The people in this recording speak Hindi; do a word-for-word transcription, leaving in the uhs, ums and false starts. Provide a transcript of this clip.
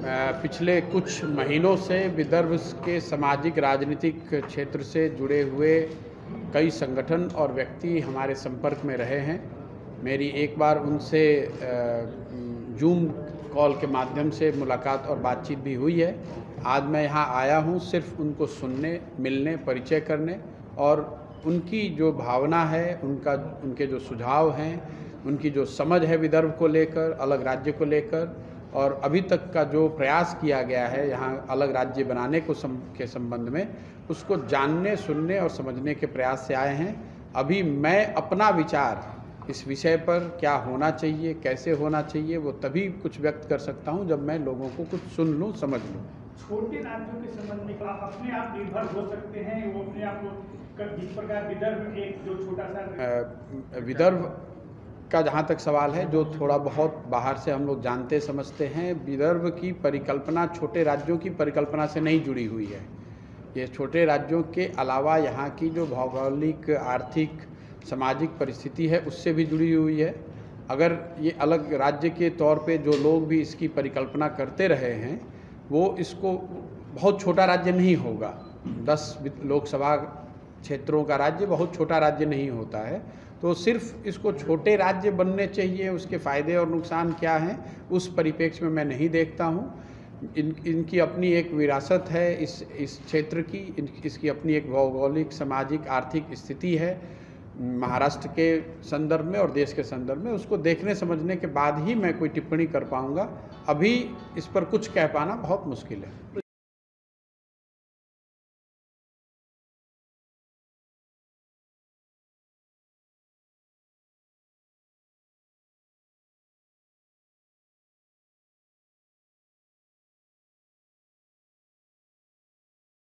पिछले कुछ महीनों से विदर्भ के सामाजिक राजनीतिक क्षेत्र से जुड़े हुए कई संगठन और व्यक्ति हमारे संपर्क में रहे हैं। मेरी एक बार उनसे जूम कॉल के माध्यम से मुलाकात और बातचीत भी हुई है। आज मैं यहाँ आया हूँ सिर्फ उनको सुनने, मिलने, परिचय करने और उनकी जो भावना है, उनका उनके जो सुझाव हैं, उनकी जो समझ है विदर्भ को लेकर, अलग राज्य को लेकर और अभी तक का जो प्रयास किया गया है यहाँ अलग राज्य बनाने को सम, के संबंध में, उसको जानने, सुनने और समझने के प्रयास से आए हैं। अभी मैं अपना विचार इस विषय पर क्या होना चाहिए, कैसे होना चाहिए, वो तभी कुछ व्यक्त कर सकता हूँ जब मैं लोगों को कुछ सुन लूँ, समझ लूँ। छोटे राज्यों के संबंध में आप अपने आप निर्भर हो सकते हैं, वो अपने आप को जिस प्रकार विदर्भ एक जो छोटा सा विदर्भ का जहाँ तक सवाल है, जो थोड़ा बहुत बाहर से हम लोग जानते समझते हैं, विदर्भ की परिकल्पना छोटे राज्यों की परिकल्पना से नहीं जुड़ी हुई है। ये छोटे राज्यों के अलावा यहाँ की जो भौगोलिक, आर्थिक, सामाजिक परिस्थिति है उससे भी जुड़ी हुई है। अगर ये अलग राज्य के तौर पे जो लोग भी इसकी परिकल्पना करते रहे हैं, वो इसको बहुत छोटा राज्य नहीं होगा। दस लोकसभा क्षेत्रों का राज्य बहुत छोटा राज्य नहीं होता है। तो सिर्फ इसको छोटे राज्य बनने चाहिए, उसके फ़ायदे और नुकसान क्या हैं, उस परिप्रेक्ष्य में मैं नहीं देखता हूँ। इन इनकी अपनी एक विरासत है इस इस क्षेत्र की, इन, इसकी अपनी एक भौगोलिक, सामाजिक, आर्थिक स्थिति है महाराष्ट्र के संदर्भ में और देश के संदर्भ में। उसको देखने समझने के बाद ही मैं कोई टिप्पणी कर पाऊँगा। अभी इस पर कुछ कह पाना बहुत मुश्किल है।